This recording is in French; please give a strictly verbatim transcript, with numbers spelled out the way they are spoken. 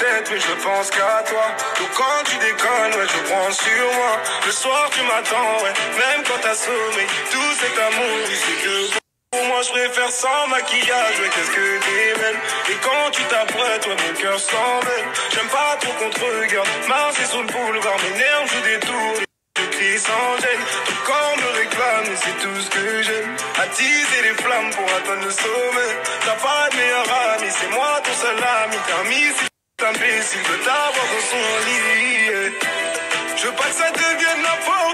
tête, mais je pense qu'à toi. Donc quand tu déconnes, ouais, je prends sur moi. Le soir, tu m'attends, ouais, même quand t'as sommeil. Tout cet amour, oui, c'est que pour moi, je préfère sans maquillage, ouais, qu'est-ce que t'es belle. Et quand tu t'apprêtes, ouais, mon cœur s'embête. J'aime pas trop qu'on te regarde, marcher sur le boulevard, mes nerfs jouent des tours. Je crie sans gêne, ton corps me réclame et c'est tout ce que j'aime. Attiser les flammes pour atteindre le sommet. T'as pas de meilleur ami, c'est moi ton seul ami. T'es un missile, imbécile de t'avoir dans son lit. Je veux pas que ça devienne la faute.